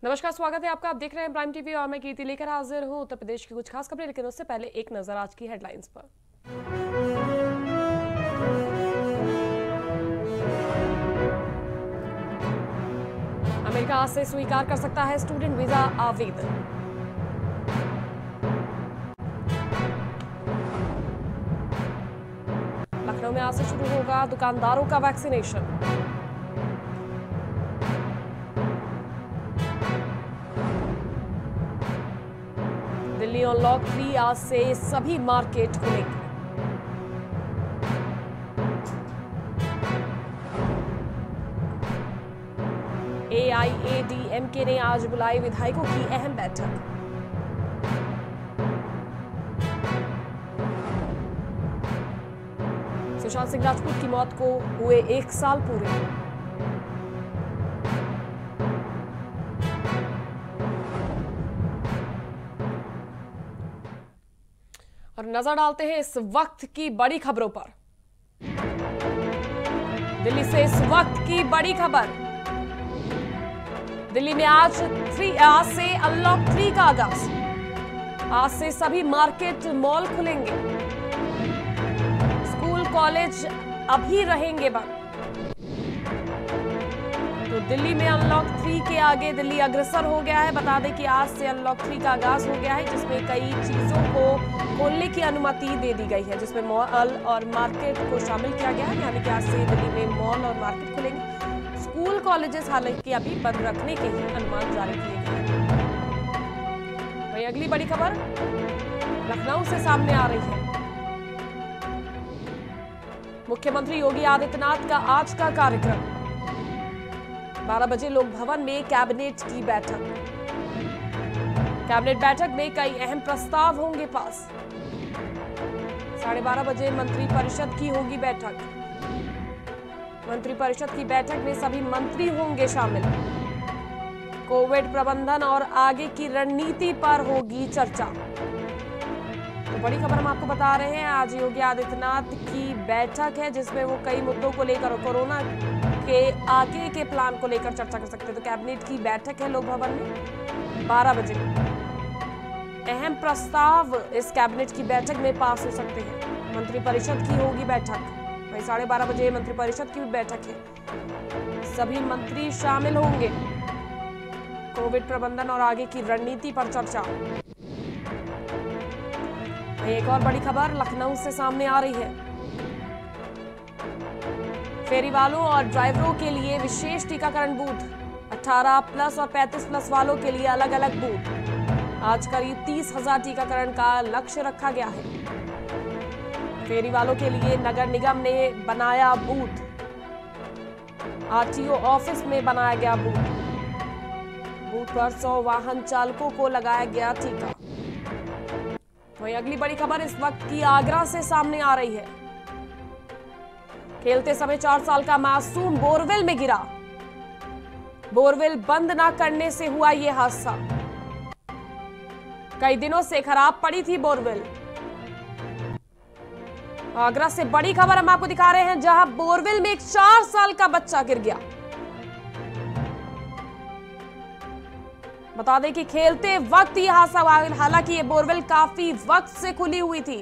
नमस्कार, स्वागत है आपका। आप देख रहे हैं प्राइम टीवी और मैं कीर्ति लेकर हाजिर हूं उत्तर प्रदेश की कुछ खास खबरें, लेकिन उससे पहले एक नजर आज की हेडलाइंस पर। अमेरिका आज से स्वीकार कर सकता है स्टूडेंट वीजा आवेदन। लखनऊ में आज से शुरू होगा दुकानदारों का वैक्सीनेशन। दिल्ली अनलॉक 3 आज से सभी मार्केट खुलेंगे। एआईएडीएमके ने आज बुलाई विधायकों की अहम बैठक। सुशांत सिंह राजपूत की मौत को हुए 1 साल पूरे। और नजर डालते हैं इस वक्त की बड़ी खबरों पर। दिल्ली से इस वक्त की बड़ी खबर। दिल्ली में आज से अनलॉक 3 का आगाज। आज से सभी मार्केट मॉल खुलेंगे। स्कूल कॉलेज अभी रहेंगे बंद। तो दिल्ली में अनलॉक 3 के आगे दिल्ली अग्रसर हो गया है। बता दें कि आज से अनलॉक 3 का आगाज हो गया है, जिसमें कई चीजों को खोलने की अनुमति दे दी गई है, जिसमें मॉल और मार्केट को शामिल किया गया है। यानी कि आज से दिल्ली में मॉल और मार्केट खुलेंगे। स्कूल कॉलेजेस हालांकि अभी बंद रखने के ही अनुमान जारी किए गए हैं। वहीं अगली बड़ी खबर लखनऊ से सामने आ रही है। मुख्यमंत्री योगी आदित्यनाथ का आज का कार्यक्रम 12 बजे लोक भवन में कैबिनेट की बैठक। कैबिनेट बैठक में कई अहम प्रस्ताव होंगे पास। 12:30 बजे मंत्रिपरिषद की होगी बैठक। मंत्रिपरिषद की बैठक में सभी मंत्री होंगे शामिल। कोविड प्रबंधन और आगे की रणनीति पर होगी चर्चा। तो बड़ी खबर हम आपको बता रहे हैं, आज योगी आदित्यनाथ की बैठक है, जिसमें वो कई मुद्दों को लेकर कोरोना के आगे के प्लान को लेकर चर्चा कर सकते हैं। तो कैबिनेट की बैठक है लोक भवन में 12 बजे। अहम प्रस्ताव इस कैबिनेट की बैठक में पास हो सकते हैं। मंत्रिपरिषद की होगी बैठक। वही 12:30 बजे मंत्रिपरिषद की भी बैठक है। सभी मंत्री शामिल होंगे। कोविड प्रबंधन और आगे की रणनीति पर चर्चा। एक और बड़ी खबर लखनऊ से सामने आ रही है। फेरी वालों और ड्राइवरों के लिए विशेष टीकाकरण बूथ। 18+ और 35+ वालों के लिए अलग अलग बूथ। आज करीब 30,000 टीकाकरण का लक्ष्य रखा गया है। फेरी वालों के लिए नगर निगम ने बनाया बूथ। आरटीओ ऑफिस में बनाया गया बूथ। बूथ पर 100 वाहन चालकों को लगाया गया टीका। वहीं अगली बड़ी खबर इस वक्त की आगरा से सामने आ रही है। खेलते समय 4 साल का मासूम बोरवेल में गिरा। बोरवेल बंद न करने से हुआ यह हादसा। कई दिनों से खराब पड़ी थी बोरवेल। आगरा से बड़ी खबर हम आपको दिखा रहे हैं, जहां बोरवेल में एक 4 साल का बच्चा गिर गया। बता दें कि खेलते वक्त यह हादसा हुआ। हालांकि ये बोरवेल काफी वक्त से खुली हुई थी।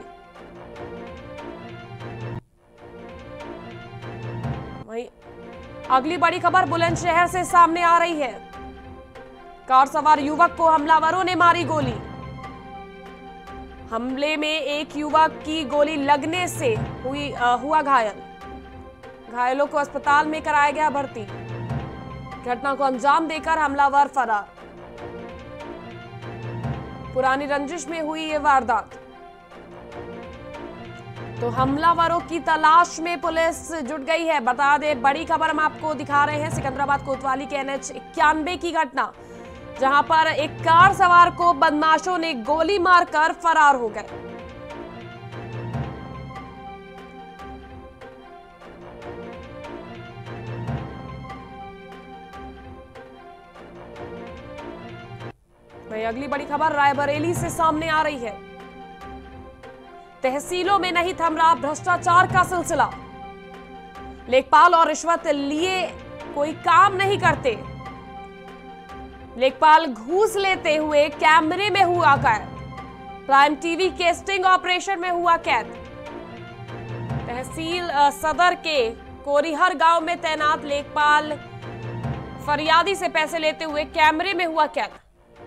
वहीं अगली बड़ी खबर बुलंदशहर से सामने आ रही है। कार सवार युवक को हमलावरों ने मारी गोली। हमले में एक युवक की गोली लगने से हुआ घायल। घायलों को अस्पताल में कराया गया भर्ती। घटना को अंजाम देकर हमलावर फरार। पुरानी रंजिश में हुई ये वारदात। तो हमलावरों की तलाश में पुलिस जुट गई है। बता दें, बड़ी खबर हम आपको दिखा रहे हैं सिकंदराबाद कोतवाली के NH 91 की घटना, जहां पर एक कार सवार को बदमाशों ने गोली मारकर फरार हो गए। वहीं अगली बड़ी खबर रायबरेली से सामने आ रही है। तहसीलों में नहीं थम रहा भ्रष्टाचार का सिलसिला। लेखपाल और रिश्वत लिए कोई काम नहीं करते। लेखपाल घूस लेते हुए कैमरे में हुआ कैद। प्राइम टीवी के स्टिंग ऑपरेशन में हुआ कैद। तहसील सदर के कोरिहर गांव में तैनात लेखपाल फरियादी से पैसे लेते हुए कैमरे में हुआ कैद।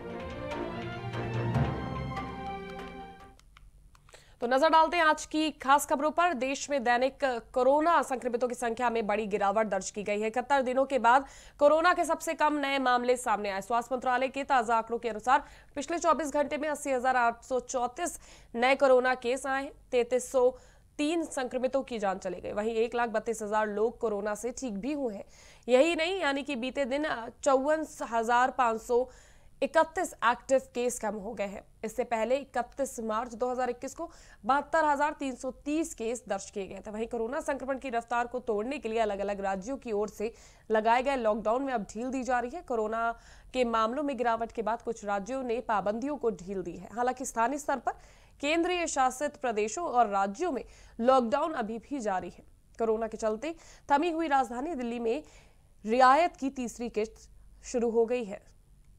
तो नजर डालते हैं आज की खास खबरों पर। देश में दैनिक कोरोना संक्रमितों की संख्या में बड़ी गिरावट दर्ज की गई है। 71 दिनों के बाद कोरोना के सबसे कम नए मामले सामने आए। स्वास्थ्य मंत्रालय के ताजा आंकड़ों के अनुसार पिछले 24 घंटे में 80,834 नए कोरोना केस आए हैं। 3303 संक्रमितों की जान चली गई। वहीं 1,32,000 लोग कोरोना से ठीक भी हुए हैं। यही नहीं, यानी कि बीते दिन 54,531 एक्टिव केस कम हो गए हैं। इससे पहले 31 मार्च 2021 को 72,330 केस दर्ज किए गए थे। वहीं कोरोना संक्रमण की रफ्तार को तोड़ने के लिए अलग अलग राज्यों की ओर से लगाए गए लॉकडाउन में अब ढील दी जा रही है। कोरोना के मामलों में गिरावट के बाद कुछ राज्यों ने पाबंदियों को ढील दी है। हालांकि स्थानीय स्तर पर केंद्रीय शासित प्रदेशों और राज्यों में लॉकडाउन अभी भी जारी है। कोरोना के चलते थमी हुई राजधानी दिल्ली में रियायत की तीसरी किस्त शुरू हो गई है।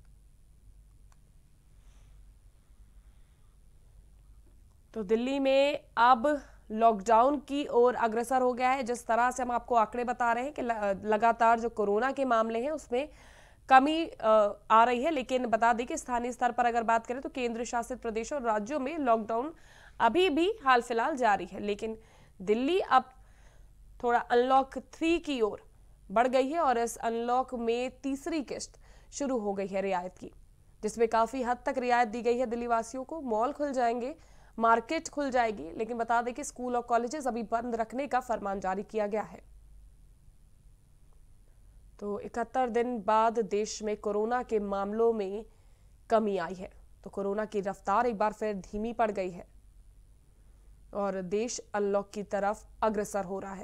तो दिल्ली में अब लॉकडाउन की ओर अग्रसर हो गया है। जिस तरह से हम आपको आंकड़े बता रहे हैं कि लगातार जो कोरोना के मामले हैं उसमें कमी आ रही है, लेकिन बता दें कि स्थानीय स्तर पर अगर बात करें तो केंद्र शासित प्रदेशों और राज्यों में लॉकडाउन अभी भी हाल फिलहाल जारी है। लेकिन दिल्ली अब थोड़ा अनलॉक 3 की ओर बढ़ गई है और इस अनलॉक में तीसरी किस्त शुरू हो गई है रियायत की, जिसमें काफी हद तक रियायत दी गई है दिल्ली वासियों को। मॉल खुल जाएंगे, मार्केट खुल जाएगी, लेकिन बता दें कि स्कूल और कॉलेजेस अभी बंद रखने का फरमान जारी किया गया है। तो 71 दिन बाद देश में कोरोना के मामलों में कमी आई है। तो कोरोना की रफ्तार एक बार फिर धीमी पड़ गई है और देश अनलॉक की तरफ अग्रसर हो रहा है।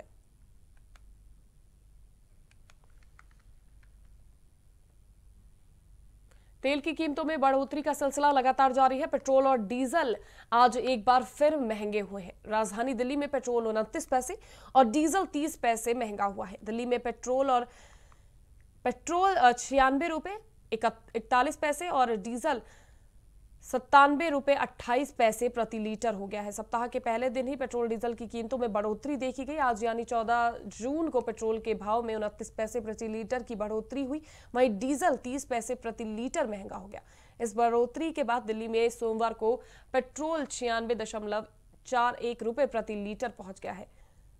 तेल की कीमतों में बढ़ोतरी का सिलसिला लगातार जारी है। पेट्रोल और डीजल आज एक बार फिर महंगे हुए हैं। राजधानी दिल्ली में पेट्रोल 29 पैसे और डीजल 30 पैसे महंगा हुआ है। दिल्ली में पेट्रोल 96 रुपए 41 पैसे और डीजल 97 रुपए 28 पैसे प्रति लीटर हो गया है। सप्ताह के पहले दिन ही पेट्रोल डीजल की कीमतों में बढ़ोतरी देखी गई। आज यानी 14 जून को पेट्रोल के भाव में 29 पैसे प्रति लीटर की बढ़ोतरी हुई। वहीं डीजल 30 पैसे प्रति लीटर महंगा हो गया। इस बढ़ोतरी के बाद दिल्ली में सोमवार को पेट्रोल 96.41 रुपए प्रति लीटर पहुंच गया है।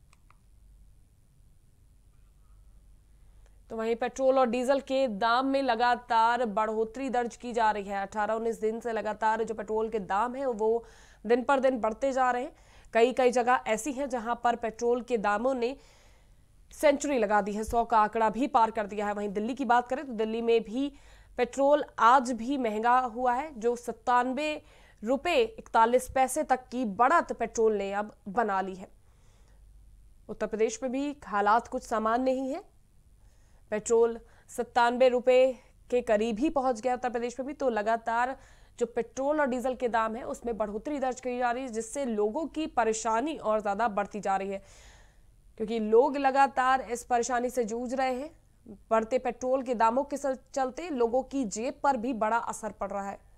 तो वहीं पेट्रोल और डीजल के दाम में लगातार बढ़ोतरी दर्ज की जा रही है। 18-19 दिन से लगातार जो पेट्रोल के दाम है वो दिन पर दिन बढ़ते जा रहे हैं। कई जगह ऐसी हैं जहां पर पेट्रोल के दामों ने सेंचुरी लगा दी है, 100 का आंकड़ा भी पार कर दिया है। वहीं दिल्ली की बात करें तो दिल्ली में भी पेट्रोल आज भी महंगा हुआ है, जो 97 रुपए 41 पैसे तक की बढ़त पेट्रोल ने अब बना ली है। उत्तर प्रदेश में भी हालात कुछ सामान्य नहीं है। पेट्रोल 97 रुपए के करीब ही पहुंच गया उत्तर प्रदेश में भी। तो लगातार जो पेट्रोल और डीजल के दाम है उसमें बढ़ोतरी दर्ज की जा रही है, जिससे लोगों की परेशानी और ज्यादा बढ़ती जा रही है, क्योंकि लोग लगातार इस परेशानी से जूझ रहे हैं। बढ़ते पेट्रोल के दामों के चलते लोगों की जेब पर भी बड़ा असर पड़ रहा है।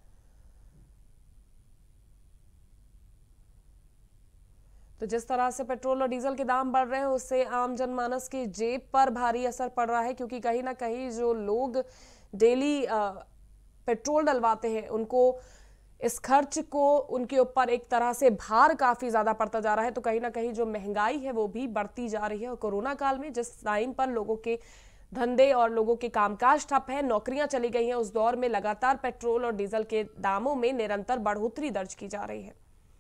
तो जिस तरह से पेट्रोल और डीजल के दाम बढ़ रहे हैं उससे आम जनमानस की जेब पर भारी असर पड़ रहा है, क्योंकि कहीं ना कहीं जो लोग डेली पेट्रोल डलवाते हैं उनको इस खर्च को उनके ऊपर एक तरह से भार काफी ज्यादा पड़ता जा रहा है। तो कहीं ना कहीं जो महंगाई है वो भी बढ़ती जा रही है। और कोरोना काल में जिस टाइम पर लोगों के धंधे और लोगों के कामकाज ठप है, नौकरियां चली गई हैं, उस दौर में लगातार पेट्रोल और डीजल के दामों में निरंतर बढ़ोतरी दर्ज की जा रही है।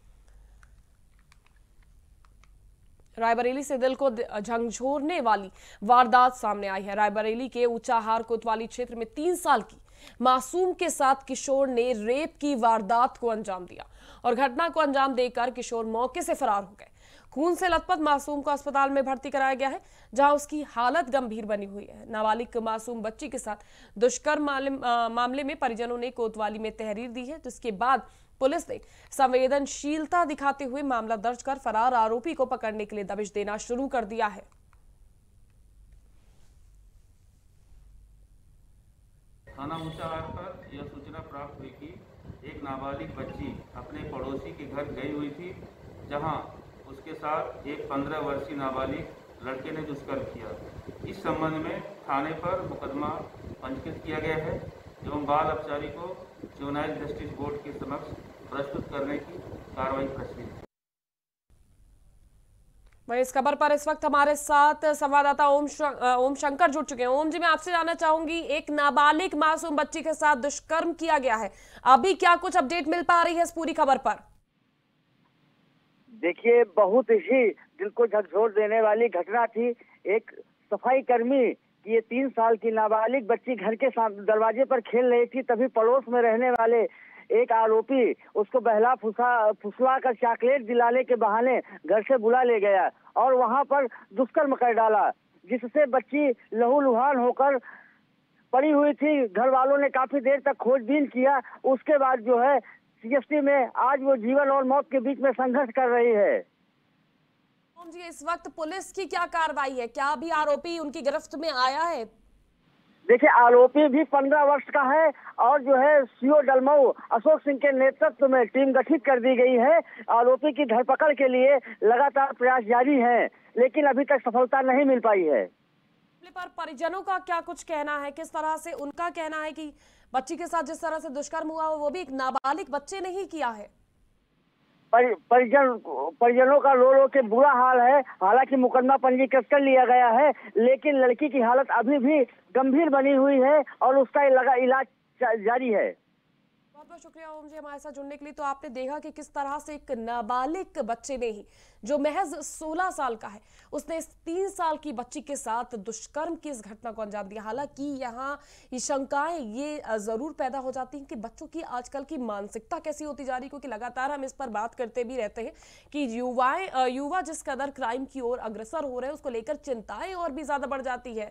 रायबरेली से दिल को झंझोरने वाली वारदात सामने आई है। रायबरेली के ऊंचाहार कोतवाली क्षेत्र में 3 साल की मासूम के साथ किशोर ने रेप की वारदात को अंजाम दिया और घटना को अंजाम देकर किशोर मौके से फरार हो गए। खून से लथपथ मासूम को अस्पताल में भर्ती कराया गया है, जहां उसकी हालत गंभीर बनी हुई है। नाबालिग मासूम बच्ची के साथ दुष्कर्म मामले में परिजनों ने कोतवाली में तहरीर दी है, जिसके बाद पुलिस ने संवेदनशीलता दिखाते हुए मामला दर्ज कर फरार आरोपी को पकड़ने के लिए दबिश देना शुरू कर दिया है। थाना मुशाहार पर यह सूचना प्राप्त हुई कि एक नाबालिग बच्ची अपने पड़ोसी के घर गई हुई थी, जहां उसके साथ एक 15 वर्षीय नाबालिग लड़के ने दुष्कर्म किया। इस संबंध में थाने पर मुकदमा पंजीकृत किया गया है एवं बाल अपचारी को जुवेनाइल जस्टिस बोर्ड के समक्ष प्रस्तुत करने की कार्रवाई प्रचलित है। वहीं इस खबर पर इस वक्त हमारे साथ संवाददाता ओम शंकर जुड़ चुके हैं। ओम जी, मैं आपसे जानना चाहूंगी, एक नाबालिग मासूम बच्ची के साथ दुष्कर्म किया गया है, अभी क्या कुछ अपडेट मिल पा रही है इस पूरी खबर पर? देखिए, बहुत ही दिल को झकझोर देने वाली घटना थी। एक सफाई कर्मी की ये 3 साल की नाबालिग बच्ची घर के दरवाजे पर खेल रही थी, तभी पड़ोस में रहने वाले एक आरोपी उसको बहला फुसला कर चॉकलेट दिलाने के बहाने घर से बुला ले गया और वहां पर दुष्कर्म कर डाला, जिससे बच्ची लहूलुहान होकर पड़ी हुई थी। घर वालों ने काफी देर तक खोजबीन किया, उसके बाद जो है सीएसटी में आज वो जीवन और मौत के बीच में संघर्ष कर रही है। जी, इस वक्त पुलिस की क्या कार्रवाई है? क्या अभी आरोपी उनकी गिरफ्त में आया है? देखिए, आरोपी भी 15 वर्ष का है और जो है सीओ डलमऊ अशोक सिंह के नेतृत्व में टीम गठित कर दी गई है। आरोपी की धरपकड़ के लिए लगातार प्रयास जारी है, लेकिन अभी तक सफलता नहीं मिल पाई है। पर परिजनों का क्या कुछ कहना है? किस तरह से उनका कहना है कि बच्ची के साथ जिस तरह से दुष्कर्म हुआ वो भी एक नाबालिग बच्चे ने ही किया है? परिजनों का रो रो के बुरा हाल है। हालांकि मुकदमा पंजीकृत कर लिया गया है, लेकिन लड़की की हालत अभी भी गंभीर बनी हुई है और उसका इलाज जारी है। बहुत बहुत शुक्रिया ओम जी हमारे साथ जुड़ने के लिए। तो आपने देखा कि किस तरह से एक नाबालिग बच्चे ने ही, जो महज 16 साल का है, उसने इस 3 साल की बच्ची के साथ दुष्कर्म की इस घटना को अंजाम दिया। हालांकि यहाँ ये शंकाएं ये जरूर पैदा हो जाती हैं कि बच्चों की आजकल की मानसिकता कैसी होती जा रही है, क्योंकि लगातार हम इस पर बात करते भी रहते हैं कि युवा जिस कदर क्राइम की ओर अग्रसर हो रहे हैं, उसको लेकर चिंताएं और भी ज्यादा बढ़ जाती है।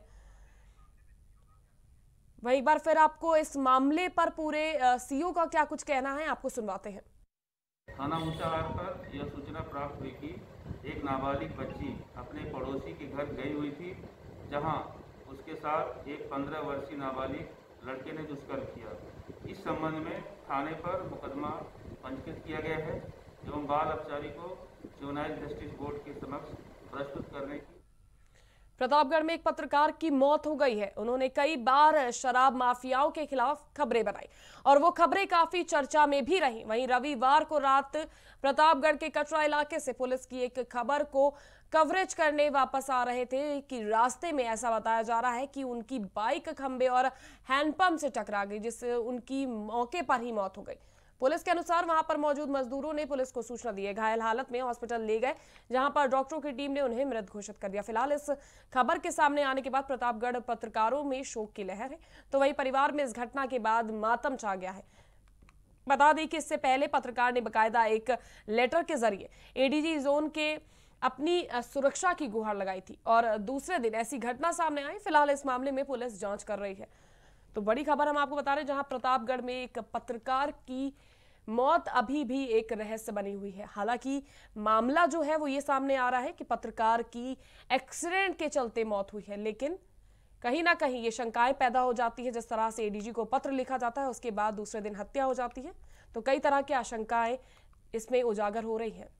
वही बार फिर आपको इस मामले पर पूरे सीओ का क्या कुछ कहना है, आपको सुनवाते हैं। थाना मुशाहार पर यह सूचना प्राप्त हुई कि एक नाबालिग बच्ची अपने पड़ोसी के घर गई हुई थी, जहां उसके साथ एक 15 वर्षीय नाबालिग लड़के ने दुष्कर्म किया। इस संबंध में थाने पर मुकदमा पंजीकृत किया गया है एवं बाल अपचारी को जुवेनाइल जस्टिस बोर्ड के समक्ष प्रस्तुत करने की। प्रतापगढ़ में एक पत्रकार की मौत हो गई है। उन्होंने कई बार शराब माफियाओं के खिलाफ खबरें बनाई और वो खबरें काफी चर्चा में भी रहीं। वहीं रविवार को रात प्रतापगढ़ के कटरा इलाके से पुलिस की एक खबर को कवरेज करने वापस आ रहे थे कि रास्ते में ऐसा बताया जा रहा है कि उनकी बाइक खंबे और हैंडपंप से टकरा गई, जिससे उनकी मौके पर ही मौत हो गई। पुलिस के अनुसार वहां पर मौजूद मजदूरों ने पुलिस को सूचना दी है। घायल हालत में हॉस्पिटल ले गए, जहां पर डॉक्टरों की टीम ने उन्हें मृत घोषित कर दिया। फिलहाल इस खबर के सामने आने के बाद प्रतापगढ़ पत्रकारों में शोक की लहर है, तो वही परिवार में इस घटना के बाद मातम छा गया है। बता दें कि इससे पहले पत्रकार ने बकायदा एक लेटर के जरिए एडीजी जोन के अपनी सुरक्षा की गुहार लगाई थी और दूसरे दिन ऐसी घटना सामने आई। फिलहाल इस मामले में पुलिस जांच कर रही है। तो बड़ी खबर हम आपको बता रहे हैं, जहां प्रतापगढ़ में एक पत्रकार की मौत अभी भी एक रहस्य बनी हुई है। हालांकि मामला जो है वो ये सामने आ रहा है कि पत्रकार की एक्सीडेंट के चलते मौत हुई है, लेकिन कहीं ना कहीं ये शंकाएं पैदा हो जाती है। जिस तरह से एडीजी को पत्र लिखा जाता है, उसके बाद दूसरे दिन हत्या हो जाती है, तो कई तरह की आशंकाएं इसमें उजागर हो रही हैं।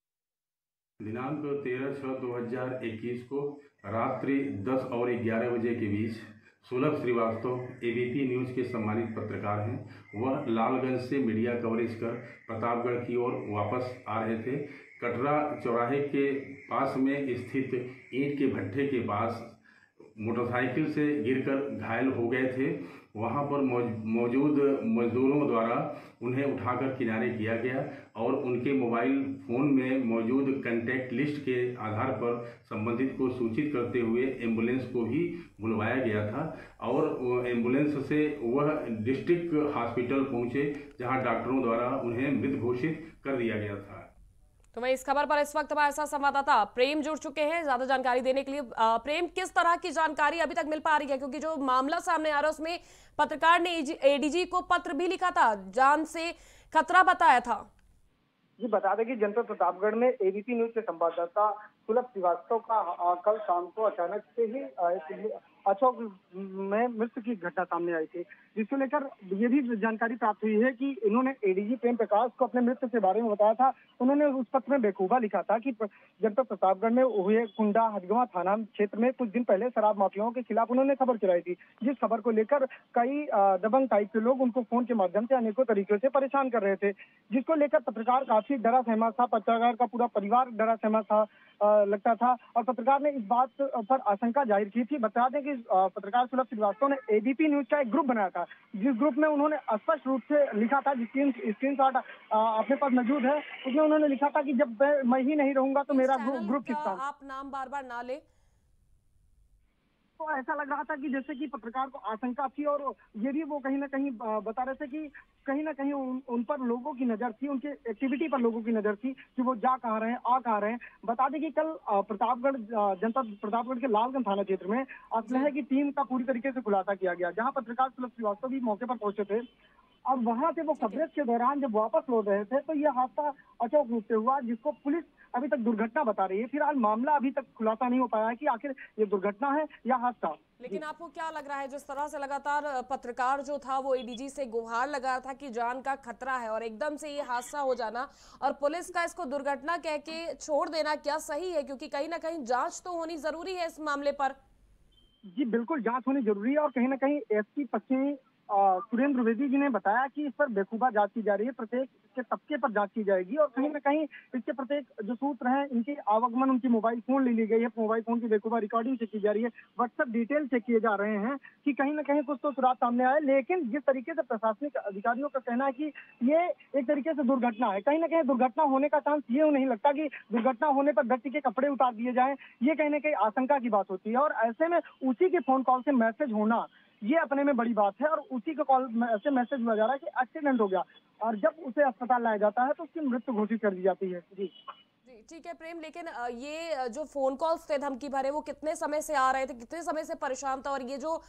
दिनांक 13/6/2021 को रात्रि 10 और 11 बजे के बीच सुलभ श्रीवास्तव एबीपी न्यूज़ के सम्मानित पत्रकार हैं। वह लालगंज से मीडिया कवरेज कर प्रतापगढ़ की ओर वापस आ रहे थे। कटरा चौराहे के पास में स्थित ईंट के भट्ठे के पास मोटरसाइकिल से गिरकर घायल हो गए थे। वहां पर मौजूद मजदूरों द्वारा उन्हें उठाकर किनारे किया गया और उनके मोबाइल फ़ोन में मौजूद कॉन्टैक्ट लिस्ट के आधार पर संबंधित को सूचित करते हुए एम्बुलेंस को भी बुलवाया गया था और एम्बुलेंस से वह डिस्ट्रिक्ट हॉस्पिटल पहुंचे, जहां डॉक्टरों द्वारा उन्हें मृत घोषित कर दिया गया था। तो वहीं इस खबर पर इस वक्त हमारे साथ संवाददाता प्रेम जुड़ चुके हैं ज्यादा जानकारी देने के लिए। प्रेम, किस तरह की जानकारी अभी तक मिल पा रही है, क्योंकि जो मामला सामने आ रहा है उसमें पत्रकार ने एडीजी को पत्र भी लिखा था, जान से खतरा बताया था। जी, बता दें कि जनपद प्रतापगढ़ में एबीपी न्यूज के संवाददाता सुलभ श्रीवास्तव का कल शाम को अचानक से ही एक अशोक में मृत्यु की घटना सामने आई थी, जिसको लेकर ये भी जानकारी प्राप्त हुई है कि इन्होंने एडीजी प्रेम प्रकाश को अपने मृत्यु के बारे में बताया था। उन्होंने उस पत्र में बेखूबा लिखा था कि जनपद प्रतापगढ़ में हुए कुंडा हजगवां थाना क्षेत्र में कुछ दिन पहले शराब माफियाओं के खिलाफ उन्होंने खबर चलाई थी, जिस खबर को लेकर कई दबंग टाइप के लोग उनको फोन के माध्यम से अनेकों तरीकों से परेशान कर रहे थे, जिसको लेकर पत्रकार काफी डरा सहमा था। पत्रकार का पूरा परिवार डरा सहमा था लगता था, और पत्रकार ने इस बात पर आशंका जाहिर की थी। बता दें कि पत्रकार सुलभ श्रीवास्तव ने एबीपी न्यूज का एक ग्रुप बनाया था, जिस ग्रुप में उन्होंने स्पष्ट रूप से लिखा था, जिसकी स्क्रीनशॉट अपने पास मौजूद है, उसमें उन्होंने लिखा था कि जब मैं ही नहीं रहूंगा तो मेरा ग्रुप किसका। आप नाम बार बार ना ले, तो ऐसा लग रहा था कि जैसे कि पत्रकार को आशंका थी, और ये भी वो कहीं ना कहीं बता रहे थे कि कहीं ना कहीं उन पर लोगों की नजर थी, उनके एक्टिविटी पर लोगों की नजर थी कि वो जा कहाँ रहे हैं, आ कहाँ रहे हैं। बता दें कि कल प्रतापगढ़ जनपद प्रतापगढ़ के लालगंज थाना क्षेत्र में असलहे की टीम का पूरी तरीके से खुलासा किया गया, जहाँ पत्रकार सुलभ श्रीवास्तव भी मौके पर पहुंचे थे, और वहां से वो कवरेज के दौरान जब वापस लौट रहे थे तो यह हादसा अचानक रूप से हुआ, जिसको पुलिस अभी तक दुर्घटना बता रही है। फिलहाल मामला अभी तक खुलासा नहीं हो पाया है कि आखिर ये दुर्घटना है या हादसा। लेकिन आपको क्या लग रहा है, जिस तरह से लगातार पत्रकार जो था वो एडीजी से गुहार लगा रहा था कि जान का खतरा है, और एकदम से ये हादसा हो जाना और पुलिस का इसको दुर्घटना कह के छोड़ देना, क्या सही है? क्योंकि कहीं ना कहीं जांच तो होनी जरूरी है इस मामले पर। जी बिल्कुल, जांच होनी जरूरी है, और कहीं ना कहीं एसपी पश्चिमी सुरेंद्र द्विवेदी जी ने बताया कि इस पर बेखूबा जांच की जा रही है, प्रत्येक के तबके पर जांच की जाएगी, और कहीं ना कहीं इसके प्रत्येक जो सूत्र हैं, इनके आवागमन, उनकी मोबाइल फोन ले ली गई है, मोबाइल फोन की बेखूबा रिकॉर्डिंग चेक की जा रही है, व्हाट्सएप डिटेल चेक किए जा रहे हैं कि कहीं ना कहीं कुछ तो सुराग सामने आए। लेकिन जिस तरीके से प्रशासनिक अधिकारियों का कहना है कि ये एक तरीके से दुर्घटना है, कहीं ना कहीं दुर्घटना होने का चांस ये नहीं लगता कि दुर्घटना होने पर व्यक्ति के कपड़े उतार दिए जाए, ये कहीं ना कहीं आशंका की बात होती है, और ऐसे में उसी के फोन कॉल से मैसेज होना ये अपने में बड़ी बात है, और उसी का कॉल से मैसेज हुआ जा रहा है कि एक्सीडेंट हो गया, और जब उसे अस्पताल लाया जाता है तो उसकी मृत्यु घोषित कर दी जाती है। जी ठीक है प्रेम, लेकिन ये जो फोन कॉल्स थे धमकी भरे, वो कितने समय से आ रहे थे, कितने समय से परेशान था, और ये जो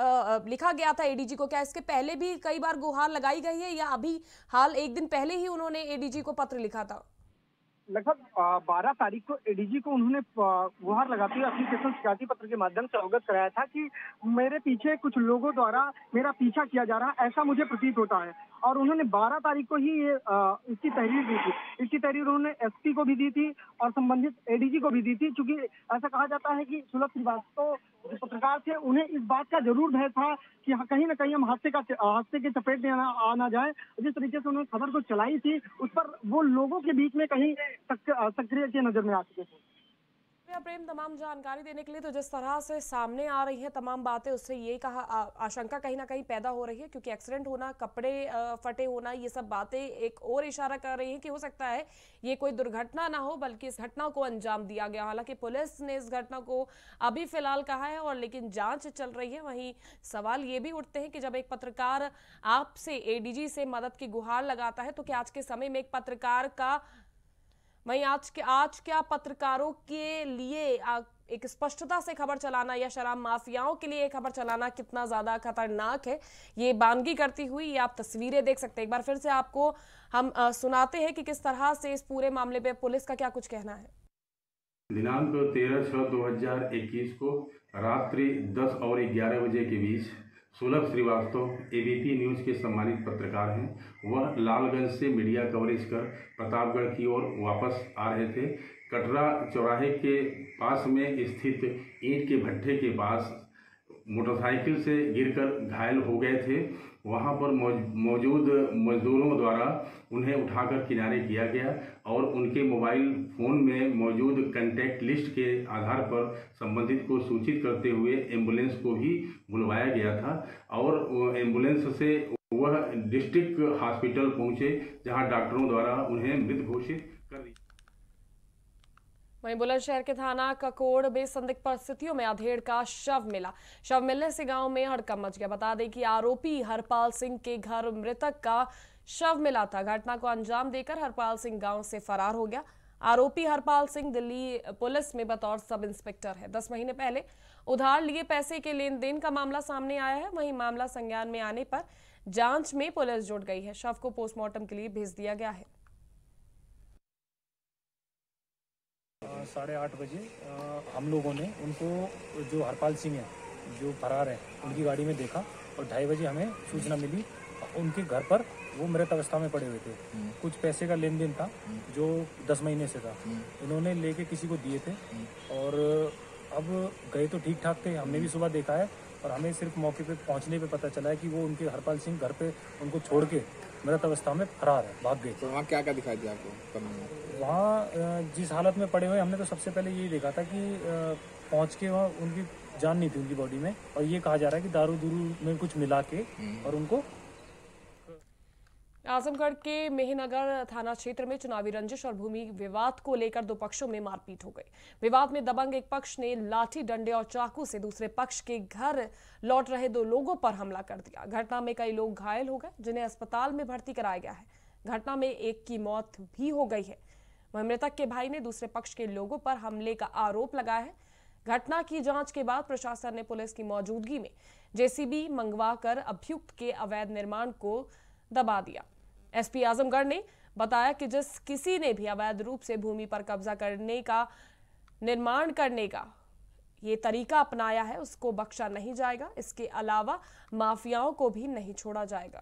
लिखा गया था एडीजी को, क्या इसके पहले भी कई बार गुहार लगाई गई है, या अभी हाल एक दिन पहले ही उन्होंने एडीजी को पत्र लिखा था? लगभग 12 तारीख को एडीजी को उन्होंने गुहार लगाते हुए एप्लीकेशन शिकायती पत्र के माध्यम से अवगत कराया था कि मेरे पीछे कुछ लोगों द्वारा मेरा पीछा किया जा रहा है, ऐसा मुझे प्रतीत होता है। और उन्होंने 12 तारीख को ही ये इसकी तहरीर दी थी। इसकी तहरीर उन्होंने एसपी को भी दी थी और संबंधित एडीजी को भी दी थी, क्योंकि ऐसा कहा जाता है कि सुलभ श्रीवास्तव जो पत्रकार थे, उन्हें इस बात का जरूर भय था कि कहीं ना कहीं हम हादसे के चपेट में आ ना जाए। जिस तरीके से उन्होंने खबर को चलाई थी, उस पर वो लोगों के बीच में कहीं सक्रिय के नजर में आ चुके थे। प्रेम, तमाम जानकारी देने के लिए। तो जिस तरह से सामने आ रही है तमाम बातें, उससे ये कहा आशंका कहीं ना कहीं पैदा हो रही है, क्योंकि एक्सीडेंट होना, कपड़े फटे होना, ये सब बातें एक और इशारा कर रही हैं कि हो सकता है ये कोई दुर्घटना ना हो, बल्कि इस घटना को अंजाम दिया गया। हालांकि पुलिस ने इस घटना को अभी फिलहाल कहा है, और लेकिन जांच चल रही है। वहीं सवाल ये भी उठते हैं कि जब एक पत्रकार आपसे एडीजी से मदद की गुहार लगाता है, तो क्या आज के समय में एक पत्रकार का, वहीं आज क्या पत्रकारों के लिए एक स्पष्टता से खबर चलाना या शराब माफियाओं के लिए खबर चलाना कितना ज्यादा खतरनाक है, ये बानगी करती हुई ये आप तस्वीरें देख सकते हैं। एक बार फिर से आपको हम सुनाते हैं कि किस तरह से इस पूरे मामले पे पुलिस का क्या कुछ कहना है। दिनांक 13/6/2021 को रात्रि 10 और 11 बजे के बीच सुलभ श्रीवास्तव एबीपी न्यूज़ के सम्मानित पत्रकार हैं। वह लालगंज से मीडिया कवरेज कर प्रतापगढ़ की ओर वापस आ रहे थे। कटरा चौराहे के पास में स्थित ईंट के भट्ठे के पास मोटरसाइकिल से गिरकर घायल हो गए थे। वहां पर मौजूद मजदूरों द्वारा उन्हें उठाकर किनारे किया गया, और उनके मोबाइल फ़ोन में मौजूद कॉन्टैक्ट लिस्ट के आधार पर संबंधित को सूचित करते हुए एम्बुलेंस को भी बुलवाया गया था, और एम्बुलेंस से वह डिस्ट्रिक्ट हॉस्पिटल पहुंचे, जहां डॉक्टरों द्वारा उन्हें मृत घोषित कर दिया। वहीं बुलंदशहर के थाना ककोड़ में संदिग्ध परिस्थितियों में अधेड़ का शव मिला। शव मिलने से गांव में हड़कंप मच गया। बता दें कि आरोपी हरपाल सिंह के घर मृतक का शव मिला था। घटना को अंजाम देकर हरपाल सिंह गांव से फरार हो गया। आरोपी हरपाल सिंह दिल्ली पुलिस में बतौर सब इंस्पेक्टर है। 10 महीने पहले उधार लिए पैसे के लेन देन का मामला सामने आया है। वहीं मामला संज्ञान में आने पर जांच में पुलिस जुट गई है। शव को पोस्टमार्टम के लिए भेज दिया गया है। 8:30 बजे हम लोगों ने उनको, जो हरपाल सिंह है, जो फरार हैं उनकी गाड़ी में देखा और 2:30 बजे हमें सूचना मिली उनके घर पर वो मृत अवस्था में पड़े हुए थे। कुछ पैसे का लेन देन था जो 10 महीने से था, इन्होंने लेके किसी को दिए थे और अब गए तो ठीक ठाक थे। हमने भी सुबह देखा है और हमें सिर्फ मौके पे पहुंचने पे पता चला है कि वो उनके हरपाल सिंह घर पे उनको छोड़ के मृत अवस्था में फरार है, भाग गए। तो वहाँ क्या क्या दिखाई दिया आपको? वहाँ जिस हालत में पड़े हुए हमने तो सबसे पहले यही देखा था कि पहुँच के वहाँ उनकी जान नहीं थी उनकी बॉडी में, और ये कहा जा रहा है कि दारू में कुछ मिला के और उनको। आजमगढ़ के मेहनगर थाना क्षेत्र में चुनावी रंजिश और भूमि विवाद को लेकर दो पक्षों में मारपीट हो गई। विवाद में दबंग एक पक्ष ने लाठी डंडे और चाकू से दूसरे पक्ष के घर लौट रहे दो लोगों पर हमला कर दिया। घटना में कई लोग घायल हो गए, जिन्हें अस्पताल में भर्ती कराया गया है। घटना में एक की मौत भी हो गई है। वहीं मृतक के भाई ने दूसरे पक्ष के लोगों पर हमले का आरोप लगाया है। घटना की जांच के बाद प्रशासन ने पुलिस की मौजूदगी में जेसीबी मंगवाकर अभियुक्त के अवैध निर्माण को दबा दिया। एसपी आजमगढ़ ने बताया कि जिस किसी ने भी अवैध रूप से भूमि पर कब्जा करने का, निर्माण करने का ये तरीका अपनाया है, उसको बख्शा नहीं जाएगा। इसके अलावा माफियाओं को भी नहीं छोड़ा जाएगा।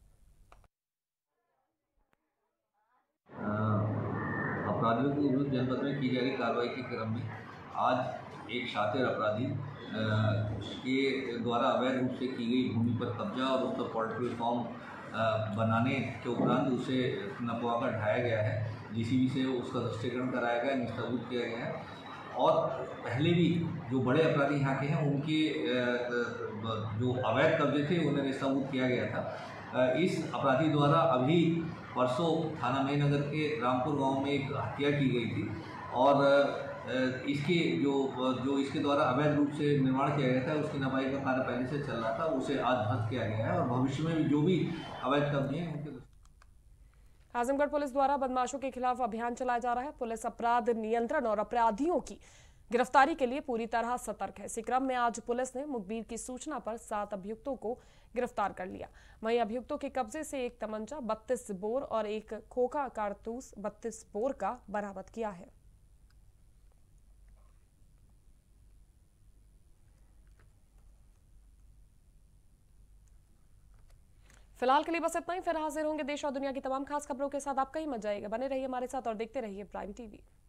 अपराधियों के विरुद्ध जनपद में की जा रही कार्रवाई के क्रम में आज एक शातिर अपराधी के द्वारा अवैध रूप से की गई भूमि पर कब्जा और उस पर पोल्ट्री फार्म बनाने के उपरांत उसे नपवा कर ढाया गया है। जेसीबी से उसका ध्वस्तीकरण कराया गया, निस्ताबूत किया गया है। और पहले भी जो बड़े अपराधी यहाँ के हैं उनके जो अवैध कब्जे थे उन्हें निस्ताबूत किया गया था। इस अपराधी द्वारा अभी परसों थाना मेहनगर के रामपुर गांव में एक हत्या की गई थी और इसके जो इसके द्वारा अवैध रूप से निर्माण किया गया था उसकी नपाई का कार्य पहले से चल रहा था, उसे आज ध्वस्त किया गया है और भविष्य में भी जो भी अवैध कब्जे हैं उनके। आजमगढ़ पुलिस द्वारा बदमाशों के खिलाफ अभियान चलाया जा रहा है। पुलिस अपराध नियंत्रण और अपराधियों की गिरफ्तारी के लिए पूरी तरह सतर्क है। इसी क्रम में आज पुलिस ने मुखबिर की सूचना पर 7 अभियुक्तों को गिरफ्तार कर लिया। वहीं अभियुक्तों के कब्जे से एक तमंचा, 32 बोर और एक खोखा कारतूस 32 बोर का बरामद किया है। फिलहाल के लिए बस इतना ही। फिर हाजिर होंगे देश और दुनिया की तमाम खास खबरों के साथ। आप कहीं मत जाइएगा, बने रहिए हमारे साथ और देखते रहिए प्राइम टीवी।